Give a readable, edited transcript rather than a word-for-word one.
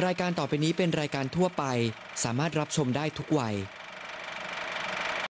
รายการต่อไปนี้เป็นรายการทั่วไปสามารถรับชมได้ทุกวัย